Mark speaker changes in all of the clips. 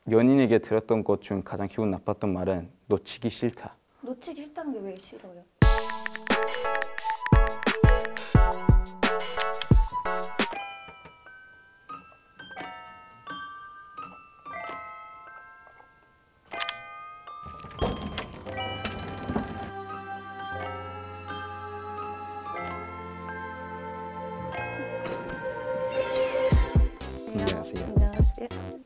Speaker 1: 연인에게 들었던 것 중 가장 기분 나빴던 말은 놓치기 싫다.
Speaker 2: 놓치기 싫다는 게 왜 싫어요?
Speaker 1: 안녕하세요.
Speaker 2: 안녕하세요.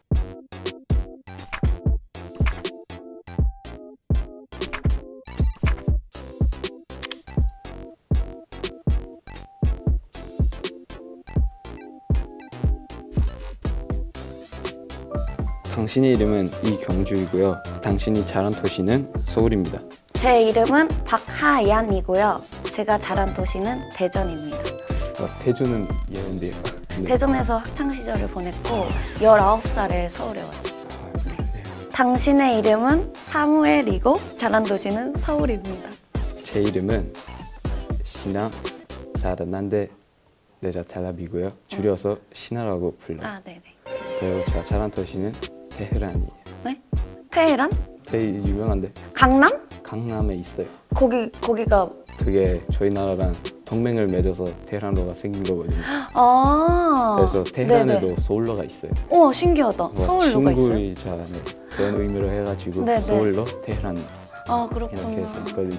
Speaker 1: 당신의 이름은 이경주이고요. 당신이 자란 도시는 서울입니다.
Speaker 2: 제 이름은 박하얀이고요. 제가 자란 도시는 대전입니다.
Speaker 1: 대전은 예외인데요. 네.
Speaker 2: 대전에서 학창시절을 보냈고 19살에 서울에 왔어요. 당신의 이름은 사무엘이고 자란 도시는 서울입니다.
Speaker 1: 제 이름은 시나 사르난데 네자탈랍이고요. 줄여서 시나라고 불러요.
Speaker 2: 아, 네네.
Speaker 1: 그리고 제가 자란 도시는 테헤란이에요.
Speaker 2: 네? 테헤란?
Speaker 1: 되게 유명한데
Speaker 2: 강남?
Speaker 1: 강남에 있어요.
Speaker 2: 거기가
Speaker 1: 그게 저희 나라랑 동맹을 맺어서 테헤란로가 생긴 거거든요.
Speaker 2: 아.
Speaker 1: 그래서 테헤란에도
Speaker 2: 네네.
Speaker 1: 서울로가 있어요.
Speaker 2: 우와, 신기하다. 서울로가 있어요?
Speaker 1: 친구이자 네, 그런 의미로 해가지고
Speaker 2: 네네.
Speaker 1: 서울로 테헤란
Speaker 2: 아,
Speaker 1: 이렇게
Speaker 2: 그렇구나.
Speaker 1: 해서 있거든요.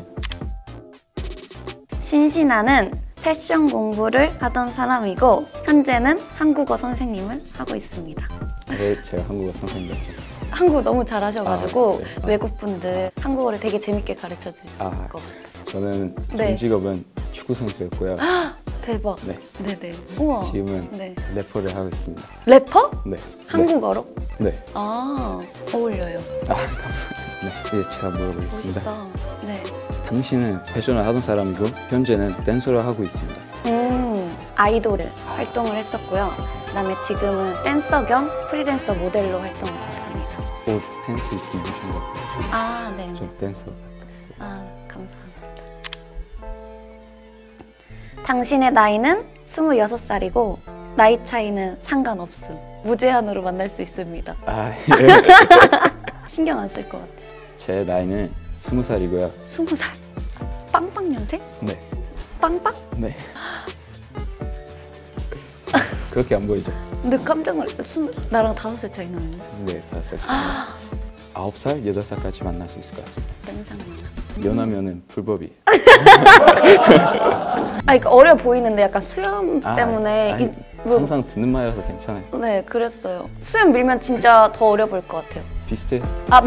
Speaker 2: 신신아는 패션 공부를 하던 사람이고 현재는 한국어 선생님을 하고 있습니다.
Speaker 1: 네, 제가 한국어 선생님이었죠.
Speaker 2: 한국어 너무 잘하셔가지고
Speaker 1: 아, 네.
Speaker 2: 외국분들 한국어를 되게 재밌게 가르쳐 줄 것
Speaker 1: 아,
Speaker 2: 같아요.
Speaker 1: 저는
Speaker 2: 네.
Speaker 1: 전 직업은 축구 선수였고요.
Speaker 2: 대박.
Speaker 1: 네.
Speaker 2: 네네. 우와.
Speaker 1: 지금은
Speaker 2: 네.
Speaker 1: 래퍼를 하고 있습니다.
Speaker 2: 래퍼?
Speaker 1: 네.
Speaker 2: 한국어로?
Speaker 1: 네.
Speaker 2: 아, 어울려요.
Speaker 1: 아, 감사합니다. 네, 이제 제가 물어보겠습니다.
Speaker 2: 멋있다. 네.
Speaker 1: 당신은 패션을 하던 사람이고 현재는 댄서를 하고 있습니다.
Speaker 2: 아이돌을 활동을 했었고요. 그다음에 지금은 댄서 겸 프리랜서 모델로 활동을 했습니다.
Speaker 1: 옷 댄스 입으신 것 같아요.
Speaker 2: 아, 네.
Speaker 1: 좀 댄서 같았어요.
Speaker 2: 아, 감사합니다. 당신의 나이는 26살이고 나이 차이는 상관없음. 무제한으로 만날 수 있습니다.
Speaker 1: 아, 예.
Speaker 2: 신경 안 쓸 것 같아요.
Speaker 1: 제 나이는 20살이고요.
Speaker 2: 20살? 빵빵년생?
Speaker 1: 네.
Speaker 2: 빵빵?
Speaker 1: 네. 그렇게 안 보이죠?
Speaker 2: 근데 깜짝 놀랐어. 나랑 5살 차이 나는데?
Speaker 1: 네, 5살. 9살, 8살까지 만날 수 있을 것 같습니다.
Speaker 2: 땡상만.
Speaker 1: 연하면은 불법이.
Speaker 2: 아, 그러니까 어려 보이는데 약간 수염 때문에
Speaker 1: 아니, 항상 듣는 말이라서 괜찮아요.
Speaker 2: 네, 그랬어요. 수염 밀면 진짜 더 어려 보일 것 같아요.
Speaker 1: 비슷해요.
Speaker 2: 아,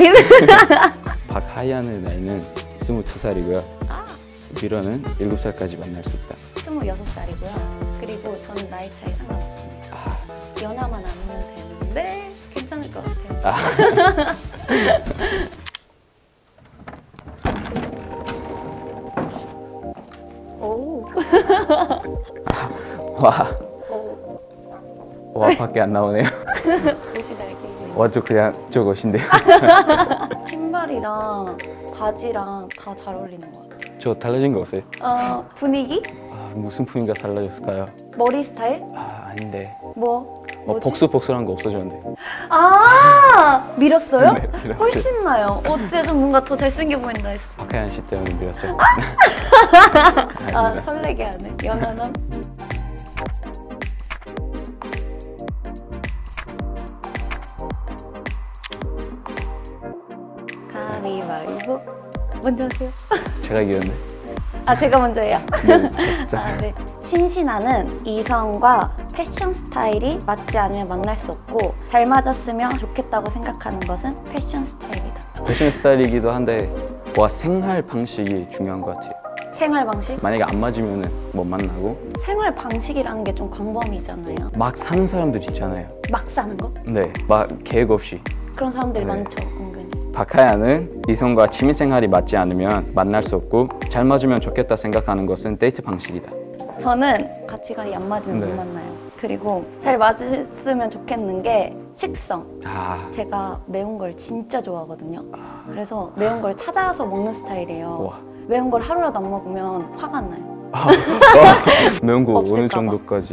Speaker 1: 박하얀의 나이는 22살이고요. 미러는 7살까지 만날 수 있다.
Speaker 2: 26살이고요. 그리고 저는 나이 차이 상관없습니다. 연하만 아니면 되는데 괜찮을 것 같아요. 오.
Speaker 1: 와, 밖에 안 나오네요.
Speaker 2: 옷이 날개.
Speaker 1: 와저 그냥 저것인데요.
Speaker 2: 신발이랑 바지랑 다 잘 어울리는 것 같아요.
Speaker 1: 저 달라진 거 없어요?
Speaker 2: 분위기?
Speaker 1: 무슨 분위기가 달라졌을까요?
Speaker 2: 머리 스타일?
Speaker 1: 아닌데.
Speaker 2: 뭐지?
Speaker 1: 복슬복슬한 거 없어졌는데.
Speaker 2: 아, 밀었어요?
Speaker 1: 네, 밀었어요.
Speaker 2: 훨씬 나요. 어째 좀 뭔가 더 잘생겨 보인다 했어.
Speaker 1: 박하얀 씨 때문에 밀었죠.
Speaker 2: 아,
Speaker 1: 아닙니다.
Speaker 2: 설레게 하네. 연하남. 가위바위보. 먼저 하세요.
Speaker 1: 제가 이겼네.
Speaker 2: 아, 제가 먼저 해요?
Speaker 1: 네, 자,
Speaker 2: 아, 네. 신신아는 이성과 패션 스타일이 맞지 않으면 만날 수 없고 잘 맞았으면 좋겠다고 생각하는 것은 패션 스타일이다.
Speaker 1: 패션 스타일이기도 한데 생활 방식이 중요한 것 같아요.
Speaker 2: 생활 방식?
Speaker 1: 만약에 안 맞으면 못 만나고
Speaker 2: 생활 방식이라는 게 좀 광범위잖아요.
Speaker 1: 막 사는 사람들 있잖아요.
Speaker 2: 막 사는 거?
Speaker 1: 네, 막 계획 없이.
Speaker 2: 그런 사람들이
Speaker 1: 네.
Speaker 2: 많죠, 은근히.
Speaker 1: 박하얀은 이성과 취미생활이 맞지 않으면 만날 수 없고 잘 맞으면 좋겠다 생각하는 것은 데이트 방식이다.
Speaker 2: 저는 가치관이 안 맞으면
Speaker 1: 네.
Speaker 2: 못 만나요. 그리고 잘 맞으면 좋겠는 게 식성. 제가 매운 걸 진짜 좋아하거든요. 그래서 매운 걸 찾아서 먹는 스타일이에요.
Speaker 1: 와.
Speaker 2: 매운 걸 하루라도 안 먹으면 화가 나요.
Speaker 1: 매운 거 어느
Speaker 2: 없을까 봐.
Speaker 1: 정도까지?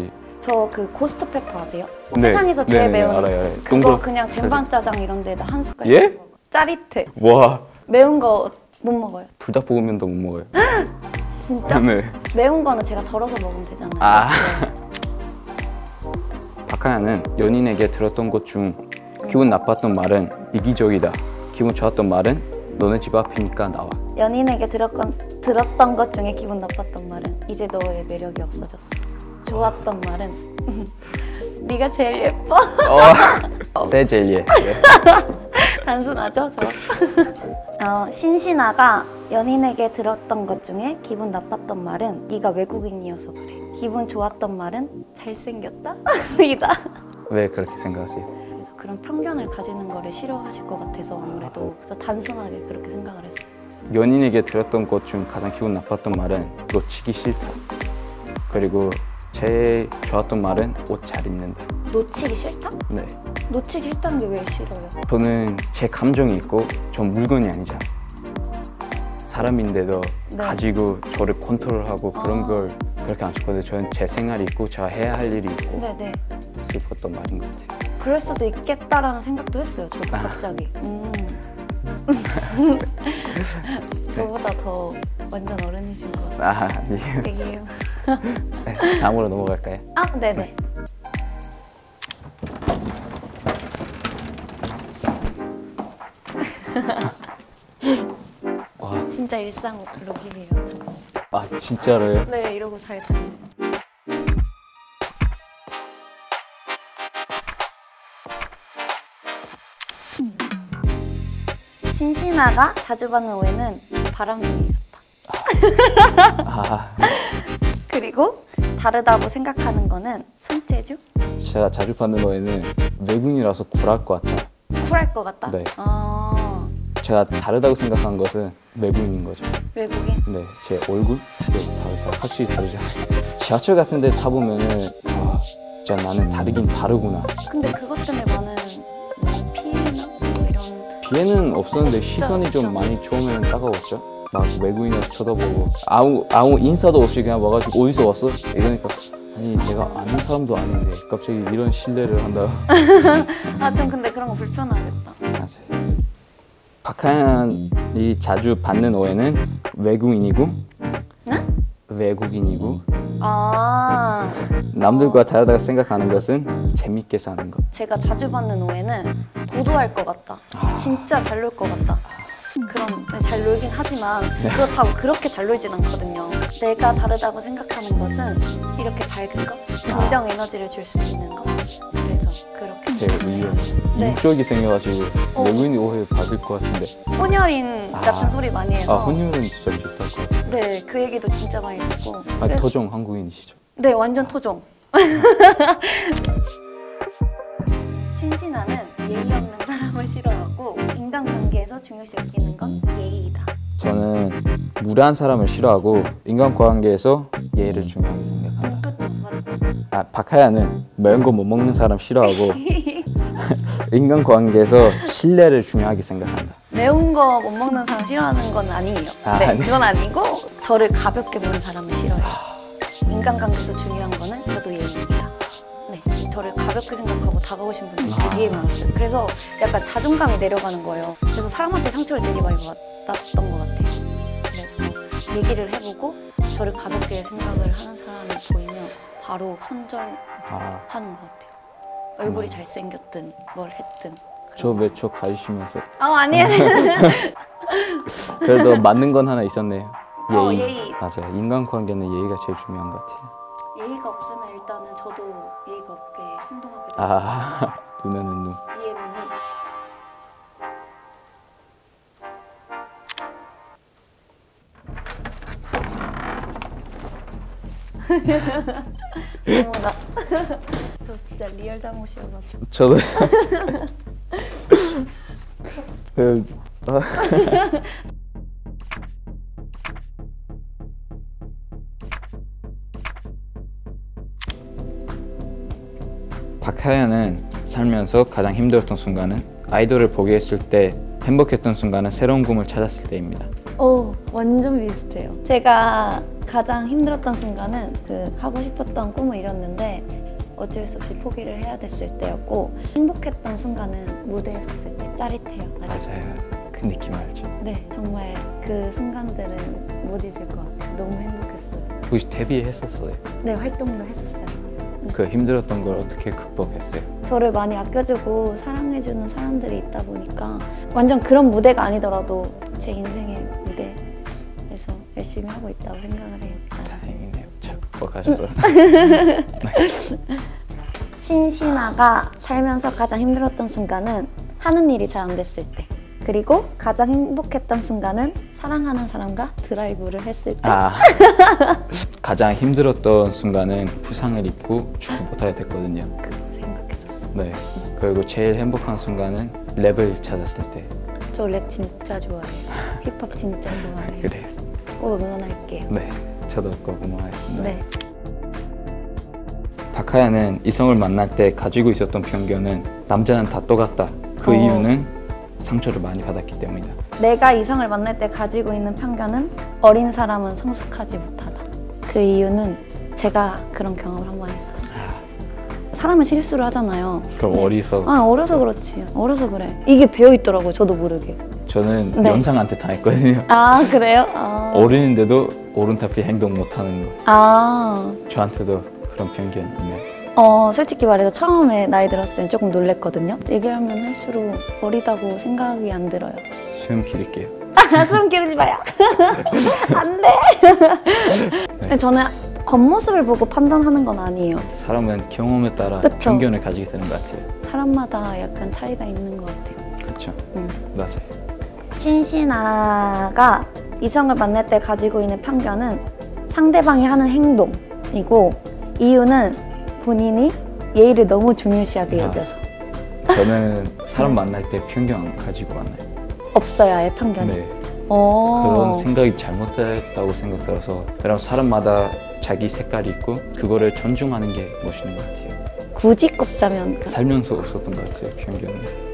Speaker 2: 저 그 고스트 페퍼 아세요?
Speaker 1: 네.
Speaker 2: 세상에서 제일
Speaker 1: 네네,
Speaker 2: 매운
Speaker 1: 알아요.
Speaker 2: 그거 그냥 쟁반짜장 이런 데다 한 숟갈
Speaker 1: 예?
Speaker 2: 먹어요. 짜릿해.
Speaker 1: 와.
Speaker 2: 매운 거 못 먹어요.
Speaker 1: 불닭볶음면도 못 먹어요.
Speaker 2: 진짜?
Speaker 1: 네.
Speaker 2: 매운 거는 제가 덜어서 먹으면 되잖아요.
Speaker 1: 아.
Speaker 2: 네.
Speaker 1: 박하야는 연인에게 들었던 것 중 기분 나빴던 말은 이기적이다. 기분 좋았던 말은 너네 집 앞이니까 나와.
Speaker 2: 연인에게 들었던 것 중에 기분 나빴던 말은 이제 너의 매력이 없어졌어. 좋았던 말은 네가 제일 예뻐.
Speaker 1: 세 젤리에.
Speaker 2: 단순하죠, 저. 신신아가 연인에게 들었던 것 중에 기분 나빴던 말은 네가 외국인이어서 그래. 기분 좋았던 말은 잘생겼다? 이다.
Speaker 1: 왜 그렇게 생각하세요?
Speaker 2: 그래서 그런 편견을 가지는 거를 싫어하실 것 같아서 아무래도 그래서 단순하게 그렇게 생각을 했어요.
Speaker 1: 연인에게 들었던 것 중 가장 기분 나빴던 말은 놓치기 싫다. 그리고 제일 좋았던 말은 옷 잘 입는다.
Speaker 2: 놓치기 싫다?
Speaker 1: 네.
Speaker 2: 놓치기 싫다는 게 왜 싫어요?
Speaker 1: 저는 제 감정이 있고 전 물건이 아니잖아. 사람인데도
Speaker 2: 네.
Speaker 1: 가지고 저를 컨트롤하고 그런 걸 그렇게 안 좋거든요. 저는 제 생활이 있고 제가 해야 할 일이 있고
Speaker 2: 네네.
Speaker 1: 슬펐던 말인 것 같아요.
Speaker 2: 그럴 수도 있겠다라는 생각도 했어요. 저도 갑자기. 저보다 더 완전 어른이신 것 같아요.
Speaker 1: 아니에요.
Speaker 2: 얘기해요.
Speaker 1: 네, 다음으로 넘어갈까요?
Speaker 2: 네네. 진짜 일상 룩이에요. 저.
Speaker 1: 진짜로요?
Speaker 2: 네, 이러고 잘 다녀요. 신신아가 자주 받는 오해는 바람둥이 같다. 그리고 다르다고 생각하는 거는 손재주?
Speaker 1: 제가 자주 받는 거에는 외국인이라서 굴할 것 같다.
Speaker 2: 쿨할 것 같다?
Speaker 1: 네. 제가 다르다고 생각한 것은 외국인인 거죠.
Speaker 2: 외국인?
Speaker 1: 네, 제 얼굴? 다르다. 확실히 다르잖아요. 지하철 같은 데 타보면은 진짜 나는 다르긴 다르구나.
Speaker 2: 근데 그것 때문에 많은 뭐 피해나 뭐 이런
Speaker 1: 피해는 없었는데 시선이 좀 많이 처음에는 따가웠죠. 막 외국인이라서 쳐다보고 아무 인사도 없이 그냥 와가지고 어디서 왔어? 이러니까 아니 내가 아는 사람도 아닌데 갑자기 이런 신뢰를 한다.
Speaker 2: 좀 근데 그런 거 불편하겠다.
Speaker 1: 맞아요. 박하연이 자주 받는 오해는 외국인이고
Speaker 2: 네?
Speaker 1: 외국인이고
Speaker 2: 남들과
Speaker 1: 다르다고 생각하는 것은 재밌게 사는 것.
Speaker 2: 제가 자주 받는 오해는 도도할 것 같다. 진짜 잘 놀 것 같다. 그런 잘 놀긴 하지만 그렇다고 그렇게 잘 놀진 않거든요. 내가 다르다고 생각하는 것은 이렇게 밝은 것, 긍정 에너지를 줄 수 있는 것. 그래서 그렇게
Speaker 1: 되게 위험해. 이쪽이 생겨가지고 외국인이 오해 받을 것 같은데.
Speaker 2: 혼혈인 같은 소리 많이 해서.
Speaker 1: 혼혈은 진짜 비슷할 것 같아요.
Speaker 2: 네, 그 얘기도 진짜 많이 듣고.
Speaker 1: 토종 한국인이시죠?
Speaker 2: 네, 완전 토종. 신신아는 예의 없는 사람을 싫어하고 인간관계에서 중요시 여기는 건 예의이다.
Speaker 1: 저는 무례한 사람을 싫어하고 인간관계에서 예의를 중요하게 생각합니다.
Speaker 2: 그쵸, 맞죠.
Speaker 1: 박하야는 매운 거 못 먹는 사람 싫어하고 인간관계에서 신뢰를 중요하게 생각한다.
Speaker 2: 매운 거 못 먹는 사람 싫어하는 건 아니에요. 네, 그건 아니고 저를 가볍게 보는 사람을 싫어해요. 인간관계에서 중요한 거는 저도 예의입니다. 네, 저를 가볍게 생각하고 다가오신 분들이 되게 많았어요. 그래서 약간 자존감이 내려가는 거예요. 그래서 사람한테 상처를 되게 많이 받았던 것 같아요. 그래서 얘기를 해보고 저를 가볍게 생각을 하는 사람이 보이면 바로 손절하는 것 같아요. 얼굴이 잘생겼든 뭘 했든.
Speaker 1: 저 왜 저 가리시면서?
Speaker 2: 아니에요.
Speaker 1: 그래도 맞는 건 하나 있었네요. 예의.
Speaker 2: 예의.
Speaker 1: 맞아요. 인간관계는 예의가 제일 중요한 것 같아요.
Speaker 2: 예의가 없으면 일단은 저도 예의가 없게 행동하게 돼요.
Speaker 1: 눈에는 눈.
Speaker 2: 이에는 이. 어머나. 저 진짜 리얼 잘못이어가지고.
Speaker 1: 저도. 박하연은 살면서 가장 힘들었던 순간은 아이돌을 포기했을 때, 행복했던 순간은 새로운 꿈을 찾았을 때입니다.
Speaker 2: 완전 비슷해요. 제가 가장 힘들었던 순간은 하고 싶었던 꿈을 이뤘는데 어쩔 수 없이 포기를 해야 됐을 때였고 행복했던 순간은 무대에 섰을 때 짜릿해요. 아직.
Speaker 1: 맞아요. 그 느낌 알죠?
Speaker 2: 네, 정말 그 순간들은 못 잊을 것 같아요. 너무 행복했어요.
Speaker 1: 혹시 데뷔했었어요?
Speaker 2: 네, 활동도 했었어요.
Speaker 1: 그 힘들었던 걸 어떻게 극복했어요?
Speaker 2: 저를 많이 아껴주고 사랑해주는 사람들이 있다 보니까 완전 그런 무대가 아니더라도 제 인생의 무대에서 열심히 하고 있다고 생각을 해요.
Speaker 1: 다행이네요. 잘 극복하셔서.
Speaker 2: 신신아가 살면서 가장 힘들었던 순간은 하는 일이 잘 안 됐을 때, 그리고 가장 행복했던 순간은 사랑하는 사람과 드라이브를 했을 때.
Speaker 1: 가장 힘들었던 순간은 부상을 입고 축구 못하게 됐거든요.
Speaker 2: 그거 생각했었어요.
Speaker 1: 네. 그리고 제일 행복한 순간은 랩을 찾았을 때.
Speaker 2: 저 랩 진짜 좋아해요. 힙합 진짜 좋아해요.
Speaker 1: 그래.
Speaker 2: 꼭 응원할게요.
Speaker 1: 네. 저도 꼭 응원하겠습니다.
Speaker 2: 네.
Speaker 1: 박하야는 이성을 만날 때 가지고 있었던 편견은 남자는 다 똑같다. 그 이유는 상처를 많이 받았기 때문이다.
Speaker 2: 내가 이성을 만날 때 가지고 있는 편견은 어린 사람은 성숙하지 못하다. 그 이유는 제가 그런 경험을 한 번 했었어요. 사람은 실수를 하잖아요.
Speaker 1: 그럼
Speaker 2: 네.
Speaker 1: 어려서
Speaker 2: 그렇지. 어려서 그래. 이게 배어있더라고요. 저도 모르게.
Speaker 1: 저는
Speaker 2: 네.
Speaker 1: 연상한테 당했거든요.
Speaker 2: 그래요?
Speaker 1: 어른인데도 옳은답게 행동 못하는 거. 저한테도 그런 편견이 있네요.
Speaker 2: 솔직히 말해서 처음에 나이 들었을 땐 조금 놀랬거든요. 얘기하면 할수록 어리다고 생각이 안 들어요.
Speaker 1: 수염 기를게요.
Speaker 2: 숨 기르지 마요. 안 돼.
Speaker 1: 네.
Speaker 2: 저는 겉모습을 보고 판단하는 건 아니에요.
Speaker 1: 사람은 경험에 따라
Speaker 2: 그쵸?
Speaker 1: 편견을 가지게 되는 것 같아요.
Speaker 2: 사람마다 약간 차이가 있는 것 같아요.
Speaker 1: 그렇죠. 맞아요.
Speaker 2: 신신아가 이성을 만날 때 가지고 있는 편견은 상대방이 하는 행동이고, 이유는 본인이 예의를 너무 중요시하게 여겨서.
Speaker 1: 저는 사람 만날 때 편견 가지고 왔나요?
Speaker 2: 없어요, 아예 편견이.
Speaker 1: 네. 그런 생각이 잘못됐다고 생각 들어서, 그럼 사람마다 자기 색깔이 있고 그거를 존중하는 게 멋있는 것 같아요.
Speaker 2: 굳이 꼽자면
Speaker 1: 살면서 없었던 것 같아요, 편견은.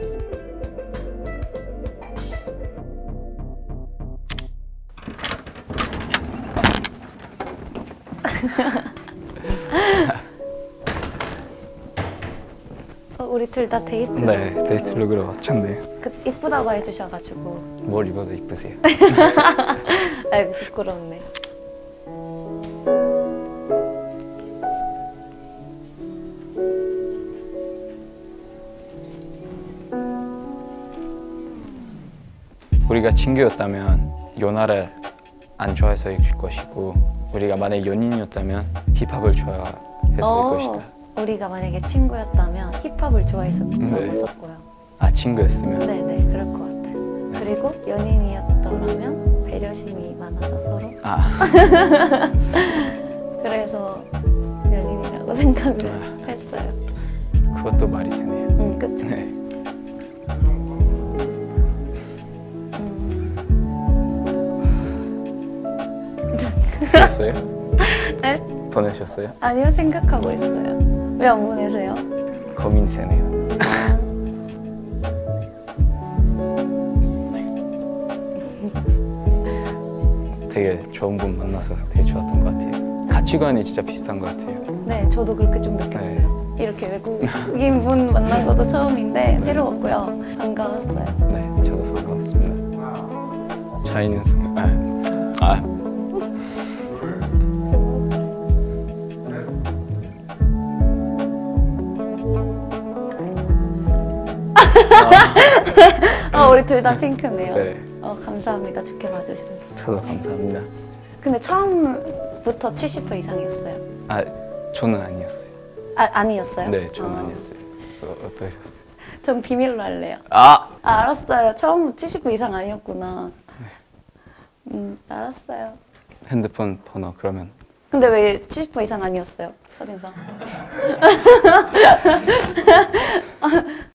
Speaker 2: 우리 둘 다 데이트.
Speaker 1: 네, 데이트룩으로 왔잖아요.
Speaker 2: 이쁘다고 해주셔가지고.
Speaker 1: 뭘 입어도 이쁘세요.
Speaker 2: 아이고 부끄럽네.
Speaker 1: 우리가 친구였다면 요나를 안 좋아해서일 것이고, 우리가 만약 연인이었다면 힙합을 좋아해서일 것이다.
Speaker 2: 우리가 만약에 친구였다면 힙합을 좋아했었을 거예요.
Speaker 1: 친구였으면?
Speaker 2: 네네, 그럴 것 같아요. 그리고 연인이었더라면 배려심이 많아서 서로. 그래서 연인이라고 생각을 했어요.
Speaker 1: 그것도 말이 되네요.
Speaker 2: 그쵸.
Speaker 1: 네. 쓰셨어요?
Speaker 2: 네?
Speaker 1: 보내셨어요?
Speaker 2: 아니요, 생각하고 있어요. 왜 안 보내세요?
Speaker 1: 고민이 되네요. 되게 좋은 분 만나서 되게 좋았던 것 같아요. 가치관이 진짜 비슷한 것 같아요.
Speaker 2: 네, 저도 그렇게 좀 느꼈어요. 이렇게 외국인 분 만난 것도 처음인데 새로웠고요. 반가웠어요.
Speaker 1: 네, 저도 반가웠습니다. 차이는 순간
Speaker 2: 우리 둘 다 핑크네요.
Speaker 1: 네.
Speaker 2: 감사합니다. 좋게 봐주셔서.
Speaker 1: 저도 감사합니다.
Speaker 2: 근데 처음부터 70% 이상이었어요?
Speaker 1: 저는 아니었어요.
Speaker 2: 아니었어요?
Speaker 1: 네, 저는 아니었어요. 어떠셨어요?
Speaker 2: 전 비밀로 할래요. 알았어요. 처음부터 70% 이상 아니었구나. 알았어요.
Speaker 1: 핸드폰 번호 그러면.
Speaker 2: 근데 왜 70% 이상 아니었어요? 첫인상.